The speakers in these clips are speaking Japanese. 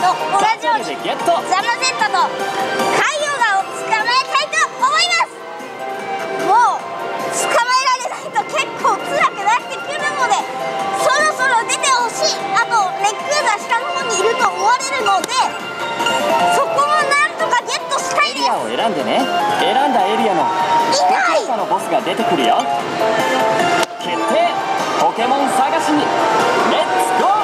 同じようにザマゼッタとカイヨガを捕まえたいと思います。もう捕まえられないと結構辛くなってくるので、そろそろ出てほしい。あとレックーザ下の方にいると思われるので、そこもなんとかゲットしたいです。 エリアを選んでね。選んだエリアのどちらかのボスが出てくるよ。決定。ポケモン探しにレッツゴー。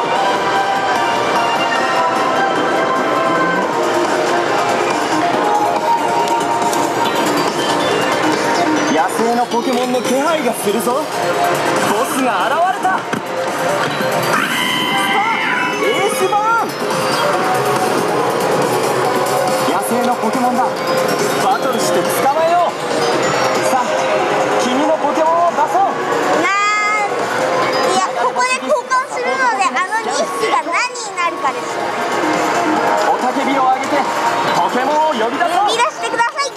野生のポケモンの気配がするぞ。ボスが現れた。エースバーン。野生のポケモンだ。バトルして捕まえよう。さあ君のポケモンを出そう。 いや、ここで交換するので、あの2匹が何になるかです。 雄たけびを上げてポケモンを呼び出そう。 呼び出してください。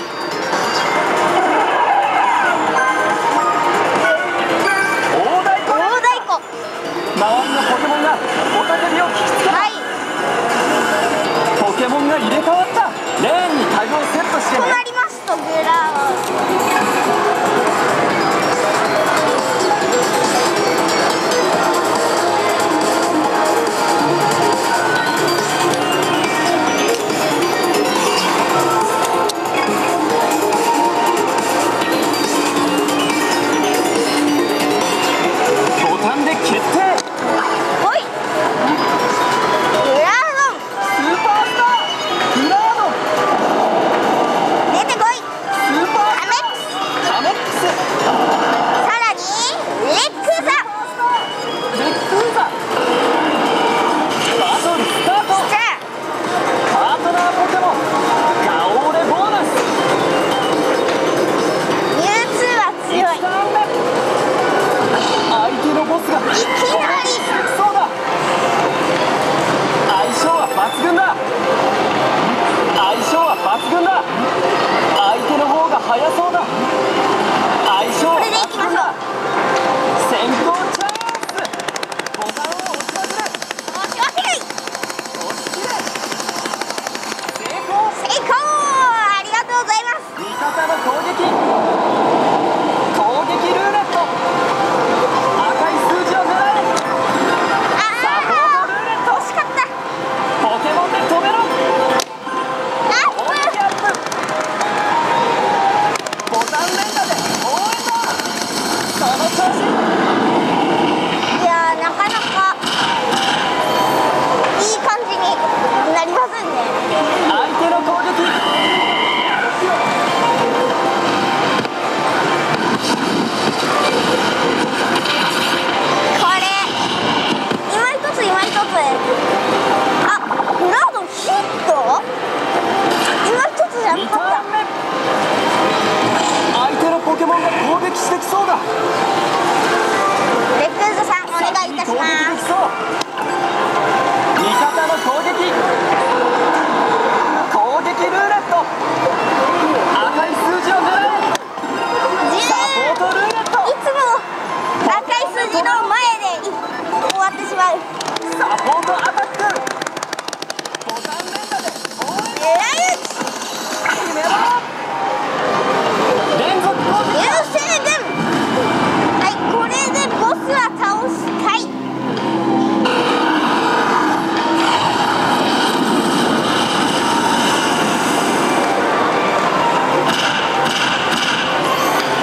周りのポケモンが雄たけびを聞きつけた。ポケモンが入れ替わった。レーンにタグをセットしてね。 となりますとグラウボタンで決定。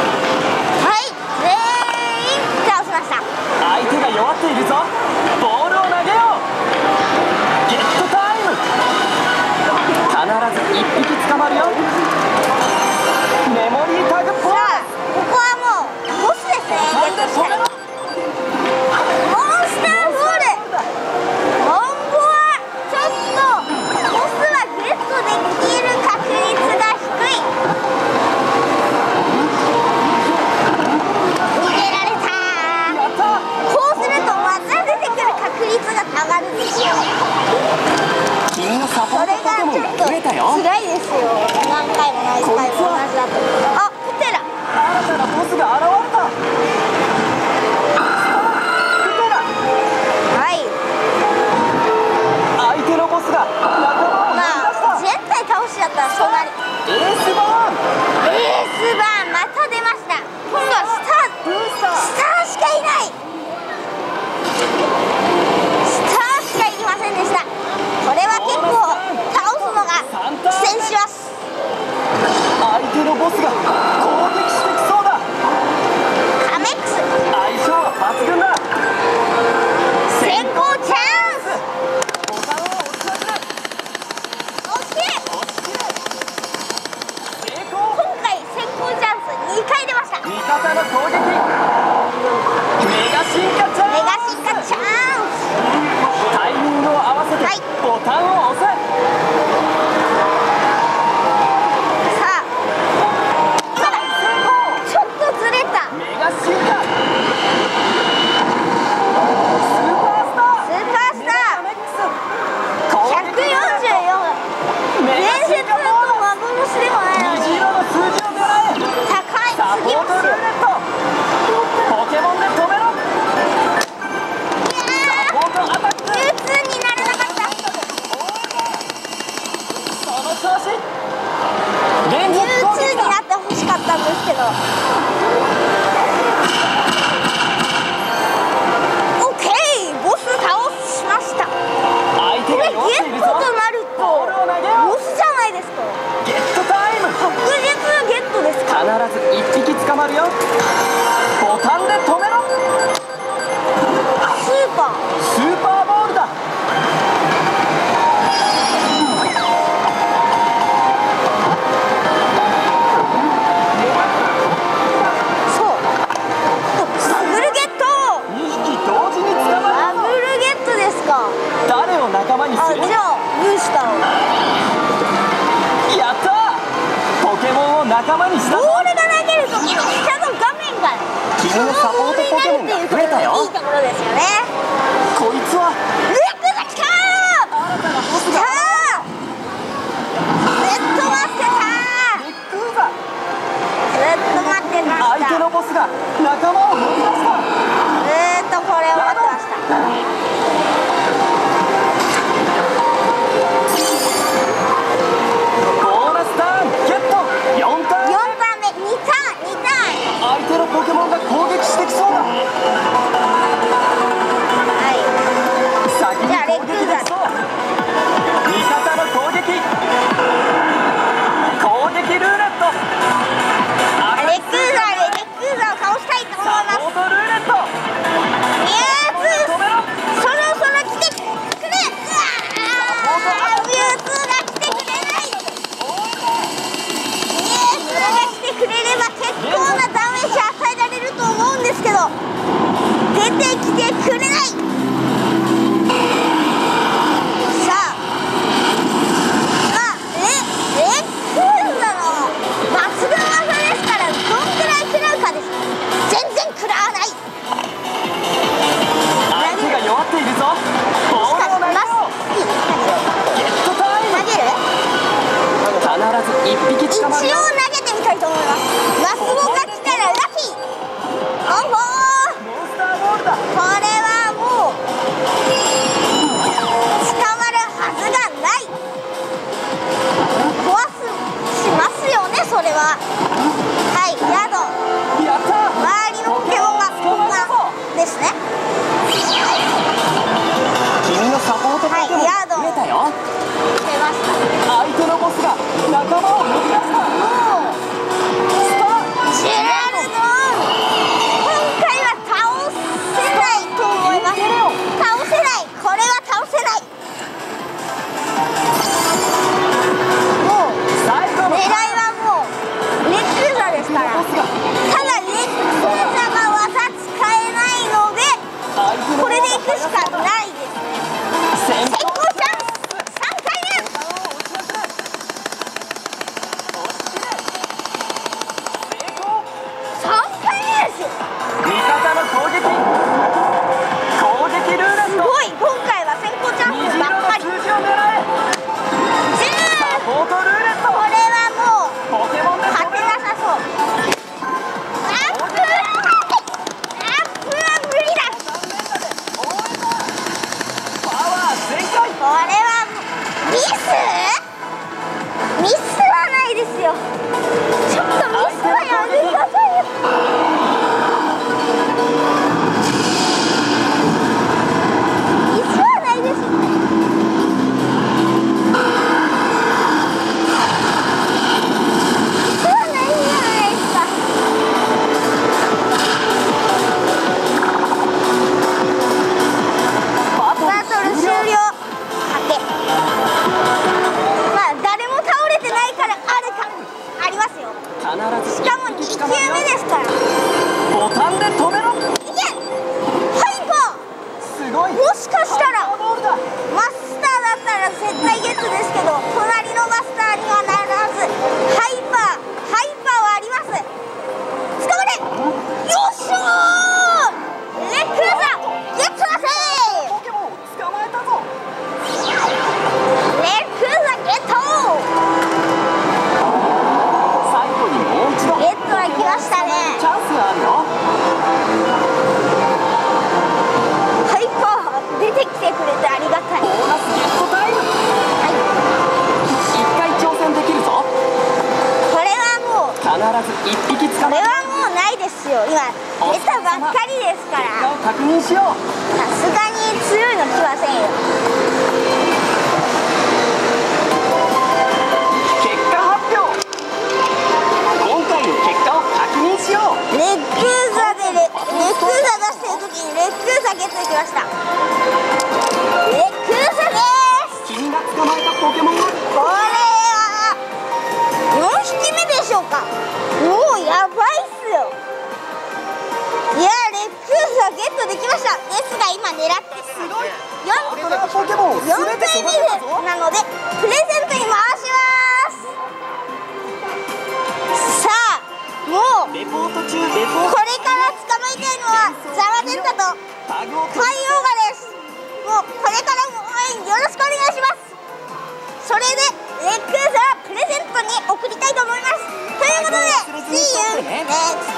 弱っているぞ。ボール仲間にしたぞ。 ボールが投げるときに下の画面が君のサポートポケモンが増えたよ。 いいところですよね。 こいつはレックが来たー。 新たなボスが。 ずっと待ってたー。 レックーザ。 ずっと待ってました。 相手のボスが仲間を呼び出した。 ずっとこれを待ってました。 ボーナスターンゲット。4ターン。 4ターン目、2ターン、2ターン。 相手のポケモンが攻撃してきそうだ。先に攻撃できそう。味方の攻撃。攻撃ルーレット。 レックーザーを倒したいと思います。 サポートルーレット。 ミュウツー、 止めろ。 そろそろ来てくれ。うわー、ミュウツーが来てくれない。ミュウツーが来てくれれば結構なダメージ与えられると思うんですけど、出てきてくれない。さあ、レックーザの抜群技ですから、どんくらい食らうかです。全然食らわない。 相手が弱っているぞ。ボールを投げろ。ゲットタイム。 投げる？ 必ず1匹一応投捕まるよ。 げてみたいと思います。マスボが来たらラッキー。おんぼー。 モンスターボールだ。 これはもう捕まるはずがない。壊しますよね、それは。はい、ヤド。 やったー。 周りのポケモンがこんなですね。 君のサポートポケモンが増えたよ。 出ました。 相手のボスが仲間を呼び出した。 もうスター。 ジェラルドン、今回は倒せないと思います。倒せない、これは倒せない。もう最後の狙いはもうレックーザですから。 ボスがただレックーザが技使えないので、 相手のこれでいくしかないですね。 先先行チャンス、3回目。3回目ですよ。 味方の攻撃。攻撃ルーレット。 すごい、今回は先行チャン虹スばっかり。 色の数字を狙え。サポートルーレット。 これはもうポケモンで勝てなさそう。アップは無理だ。 パワー全開。 これはミス？ミスはないですよ。ちょっとミスはやめてくださいよ。ミスはないです。ミスはないんじゃないですか。バトル終了。勝て。まあ誰も倒れてないからありますよ。 必ずしかも2球目ですから。 ボタンで止めろ。 いけ。ハイパすごい。 ー。もしかしたらハイパーボールだ。 マスターだったら絶対ゲットですけど、隣のマスターにはならずハイパーはあります。捕まれ。よっしゃー。レックーザゲットだぜ。 ポケモンを捕まえたぞ。 レックーザゲット。 最後にもう一度ゲットは来ましたね。 チャンスがあるよ。 ハイパー出てきてくれてありがたい。 ボーナスゲットタイム。 はい、 一回挑戦できるぞ。 これはもう必ず一匹捕これまえる。 はもうないですよ。今出たばっかりですか結果ら、 を確認しよう。 さすがに強いの来ませんよ。 結果発表。今回の結果を確認しよう。 レックーザ出してる時にレックーザゲットできました。レックーザです。 君が捕まえたポケモンはこれは4匹目でしょうか。もうやばいっすよ。いや、レックーザゲットできました。ですが今狙ってすごい。 4 これはポケモこれから捕まえたいのはザマゼッタとタグを海洋ガです。もうこれからも応援よろしくお願いします。それでレックーザープレゼントに送りたいと思います。ということで See you next